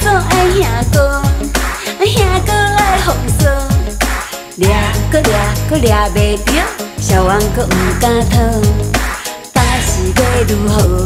爱兄哥，兄哥来放松，掠搁掠搁掠袂着，小王搁毋敢逃，打是要如何？